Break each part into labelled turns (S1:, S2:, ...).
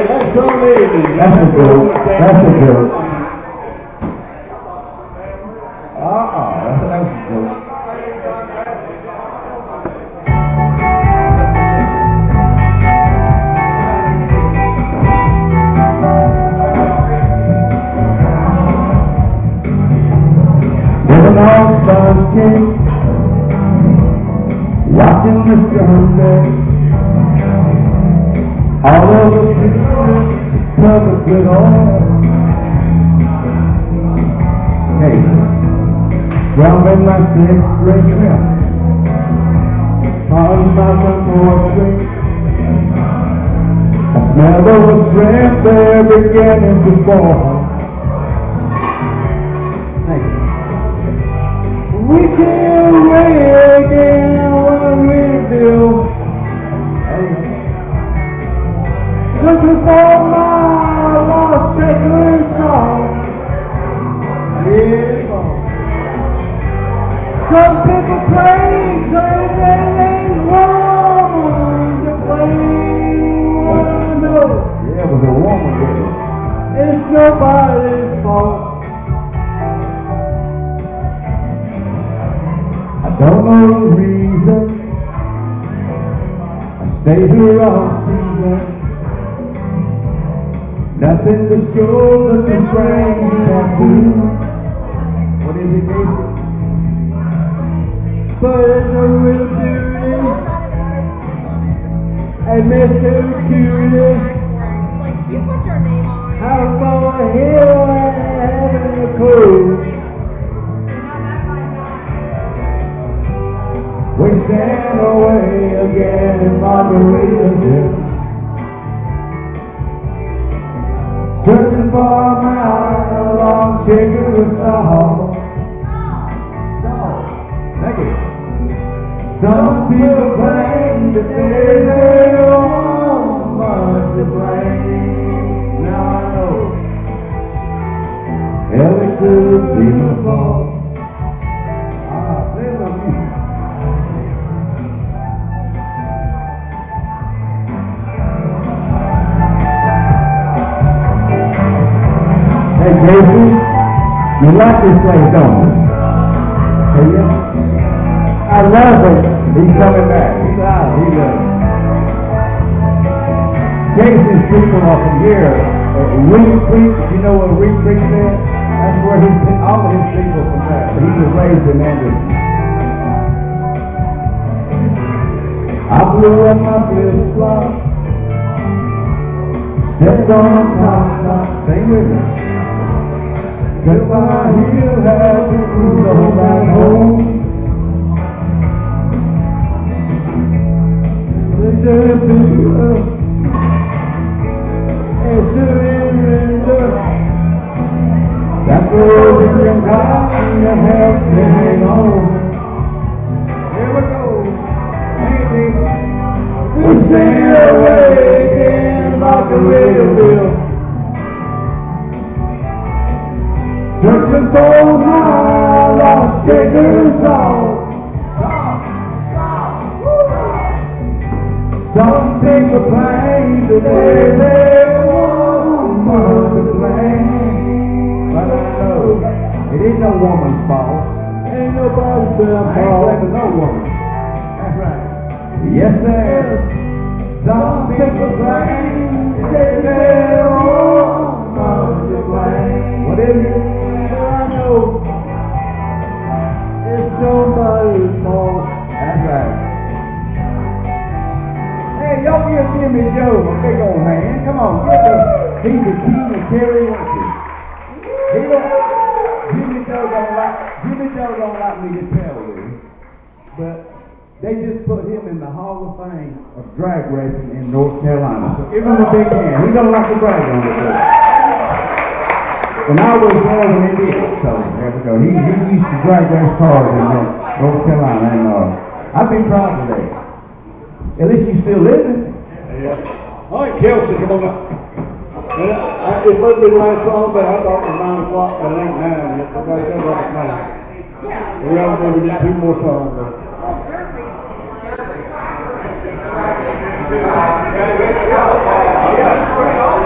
S1: that's so amazing.
S2: That's a joke. That's a joke. That's a joke. When an all-star came, watching the sunset, all of the pictures covered with oil. Hey, drum in my sixth grade milk, on my portrait, I smell of a strength there beginning to fall. We can't wait again when we do. Looking for my lost checkered song. Yeah. Some people play, say they ain't woman to play one note. Yeah, it was a woman there. It's nobody's fault. I don't know the reason I stay here all season. Nothing to show but the strange tattoo. What is it, Casey? But it's a real beauty and Mr. Security.
S3: You put your name on it.
S2: Out on a hill and having a cold. We stand away again in Margaritaville, searching for a mile along Chickasaw. Thank you. Some people claim that they don't much to blame. Now I know hell, it could be my fault. Hey, Casey, you like this place, don't you? Hey, yeah? I love it. He's coming back. He's out. He loves it. Casey's people are from here. Reed Creek, you know what Reed Creek is? That's where all of his people are from there. He was raised in Anderson. I blew up my flip-flop, stepped on top, sing with me. Cause my heel had to go back home. They said, pick you up and surrender. That's the only kind that helps me hang on. Here we go. We stay away again like a radio. Searching for my lost checkered song. Some people claim that they want to blame, but I know it ain't no woman's fault. Ain't nobody's fault. I ain't blaming no woman. That's right. Yes, sir. Some people claim that they want to blame. What is it? I know it's nobody's fault. That's right. Hey, y'all give Jimmy Joe a big old hand. Come on, he's the king of karaoke. Jimmy Joe don't like me to tell you, but they just put him in the Hall of Fame of drag racing in North Carolina. So give him a big hand. He don't like to brag on it. And I was there when he did, so there we go. He used to drag race cars in North Carolina, and I've been proud of that. At least you still living.
S1: Yeah. All right, Kelsey, come on up. It's supposed to be the last song, but I thought it was 9 o'clock, but it ain't 9 yet. Everybody says like it's 9. We all maybe get 2 more songs. Though.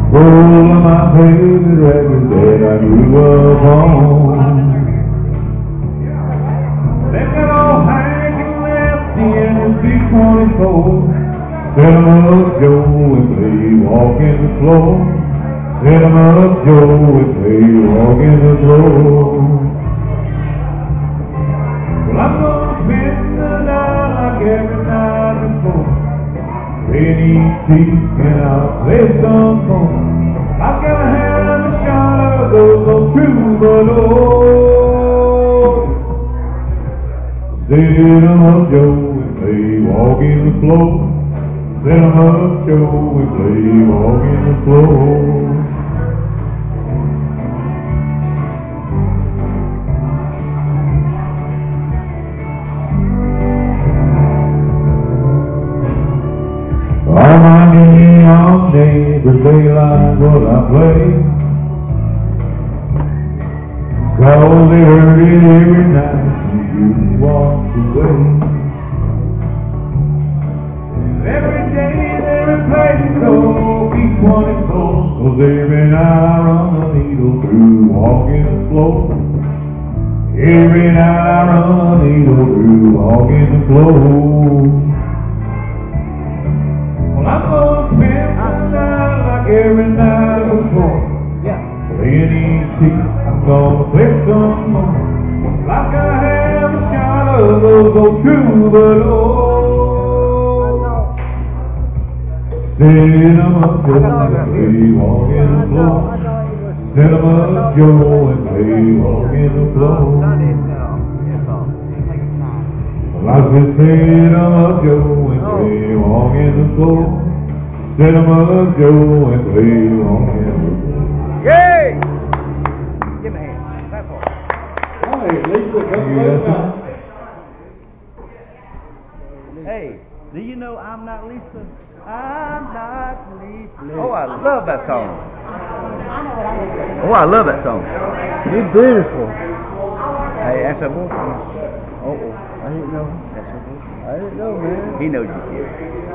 S2: Full of my favorite records that I grew up on. They got all hanging left in the 624. Set 'em up, Joe, and play walk in the floor. Set 'em up, Joe, and play walk in the floor. Well, I'm gonna spend the night like every night before. Playing each piece and I'll play some more. I've got to have a shot of those old troubadours. Set 'em up, Joe, and play walk in the floor. Set 'em up, Joe, and play walk in the floor. All my neon neighbors, they like what I play, 'cause they heard it every night you walked away. Every day and every place, so keep one and close, 'cause every night I run a needle through walking the floor. Every night I run a needle through walking the floor. I'm gonna spend my night like every night before. Playing each piece, I'm gonna play some more. Like I have a shot of those old troubadours. Set 'em up, Joe, and play walk in the floor. Set 'em up, Joe, and play walk in the floor. Well, I said, set 'em up, Joe, and play walk in the floor. Set 'em up, Joe, and play walk in the floor.
S4: Yay! Give me a hand. Clap for it.
S1: Hey, Lisa, come on.
S4: Hey, do you know I'm not Lisa? I'm not Lisa. Oh, I love that song. Oh, I love that song.
S1: You're beautiful.
S4: Hey, that's a boyfriend. Oh,
S1: I didn't know.
S4: that's a boyfriend.
S1: I didn't know, man.
S4: He knows you, kid.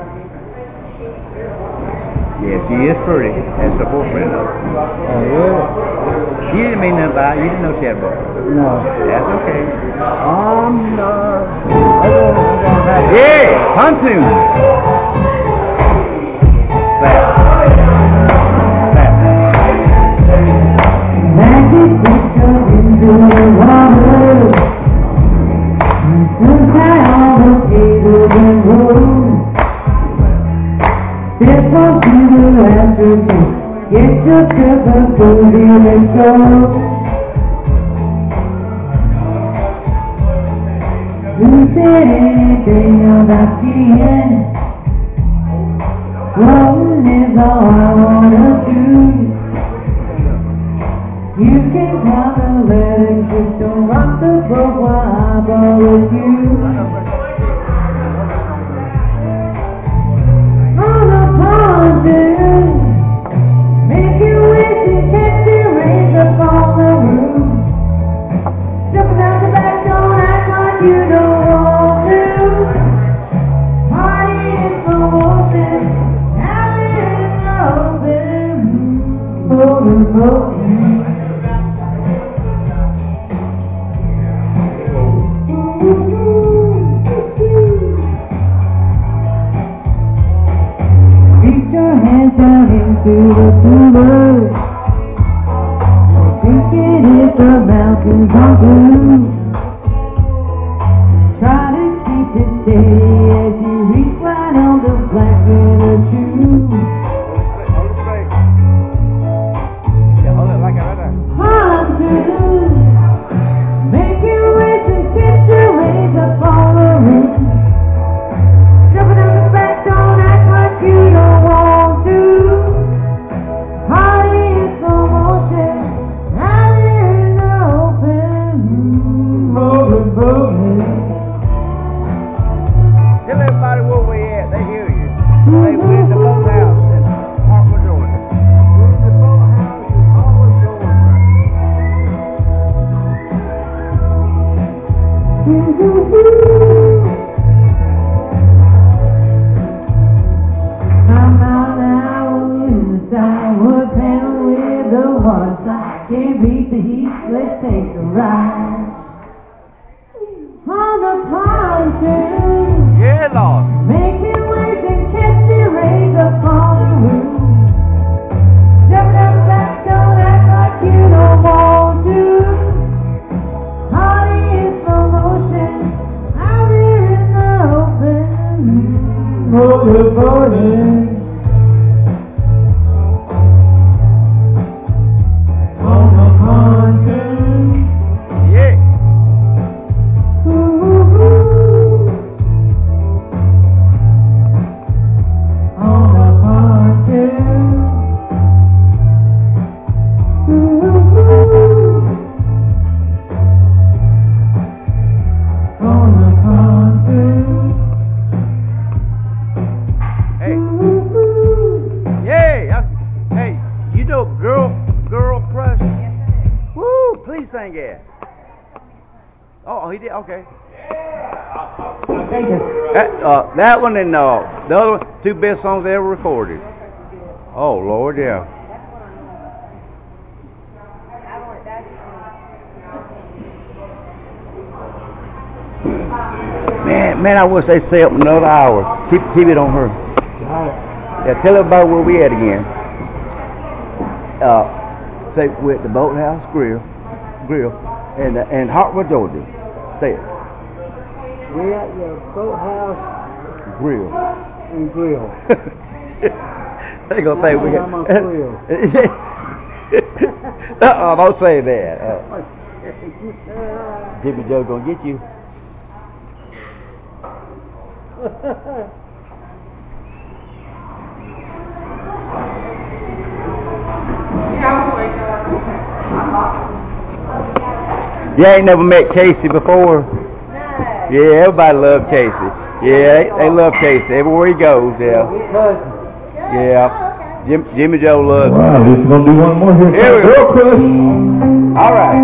S4: Yeah, she is pretty. That's her boyfriend, though.
S1: Oh, yeah?
S4: She didn't mean nothing by it. You didn't know she had a boyfriend.
S1: No.
S4: That's okay.
S1: I'm not.
S4: Yeah! Pontoon! Clap. Clap.
S5: Magic picture into the water. Look at all the cables and roads. Step on to the afternoon. Get yourself a cozy and go. Who said anything about the end? Rolling is all I wanna do. You can count the letters, just don't rock the boat while I ball with you. On a pontoon, make you wish and catch the rains upon the roof. Jumping down the back, don't act like you don't want to. Party in the open, have it in the open. Reach your hands down into the cooler. Thinking it's the mountains on blue. Try to keep it steady as you reach right on the black leather shoe.
S4: Yeah, hold it like that right there.
S5: Pontoon, make you wish and kiss the rays up on the roof. Jumping on the back, don't act like you don't want to. Party hearts, I can't beat the heat. Let's take a ride on the pontoon.
S4: Yeah, Lord.
S5: Making waves and catching rays upon the roof. Jumping up back, don't act like you don't want to. Honey is slow motion out here in the open. Oh, you're burning on the pontoon.
S4: Yeah.
S5: On the pontoon. On the pontoon.
S4: Hey. Yeah. Hey, you know Girl Crush? Woo, please sing it. Oh, he did? Okay.
S5: Thank you.
S4: That one and the other one, two best songs ever recorded. Oh, Lord, yeah. Man, I wish they'd stay up another hour. Keep it on her. Yeah, tell everybody where we at again. Say we're at the Boathouse Grill, and Hartwell, Georgia. Say it.
S1: We're at the Boathouse
S4: Grill.
S1: and Grill.
S4: They gonna say we got.
S1: I'm on grill.
S4: Don't say that. Jimmy Joe gonna get you. You ain't never met Casey before?
S3: No.
S4: Yeah, everybody loves Casey. Yeah, they love Casey everywhere he goes. Yeah, yeah. Jimmy Joe loves him.
S2: Wow, we're gonna do one more here.
S4: Here we go.
S2: Girl Crush.
S4: All right.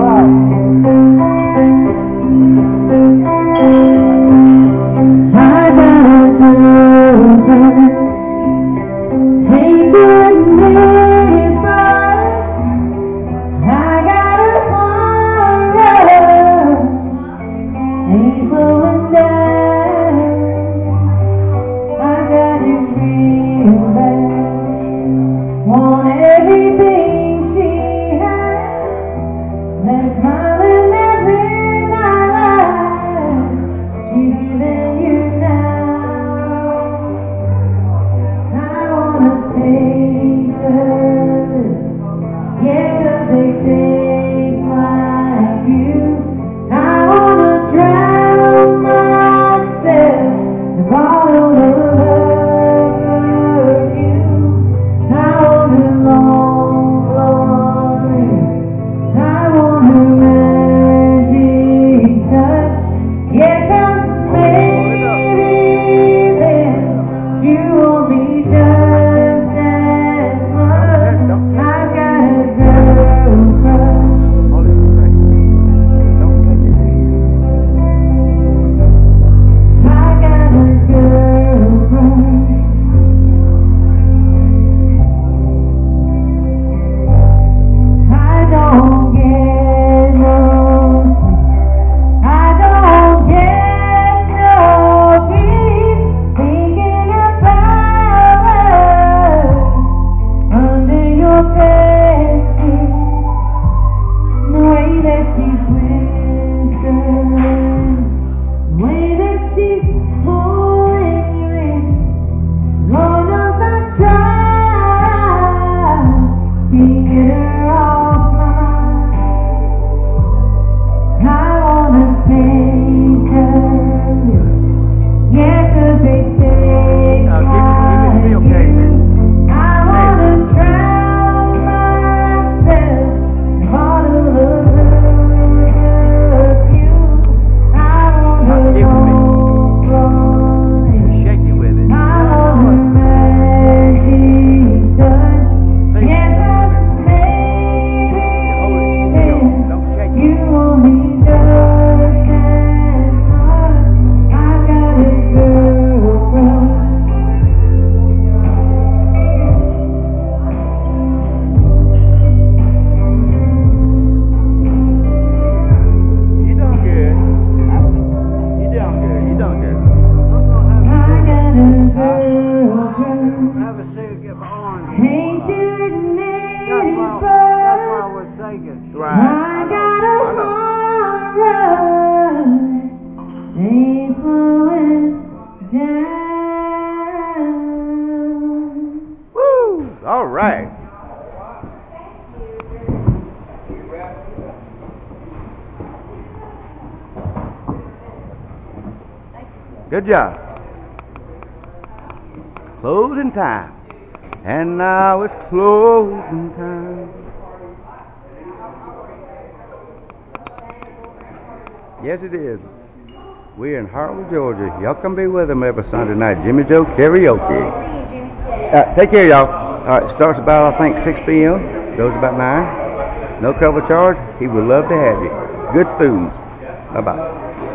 S5: I got a girlfriend, ain't good neighbor. I got a heart, ain't slowing down. I got it real bad, want everything she has. That smiling every night, she's giving you now. I wanna take her, yeah, 'cause they take like you. I wanna drown myself in a bottle of perfume. I wanna long glory, I want a magic touch. Yeah, 'cause maybe then you want me just as much. I got a girl crush. I got a girl crush. I don't get no, I don't get no peace thinking about her under your bed, the way that she's whispering, the way that she's pulling you in. Lord knows I try to get her off my mind. I wanna take her, yeah, 'cause they take
S4: Give me
S5: like
S4: okay.
S5: you. I wanna drown myself in a bottle of perfume. I wanna
S4: Give it to me.
S5: long glory,
S4: Shaking with it.
S5: I want a magic touch.
S4: Sing.
S5: Yeah, 'cause maybe
S4: Good job. Closing time. And now it's closing time. Yes, it is. We're in Hartwell, Georgia. Y'all come be with them every Sunday night. Jimmy Joe Karaoke. Take care, y'all. All right, starts about, I think, 6 p.m. Goes about 9. No cover charge. He would love to have you. Good students. Bye-bye.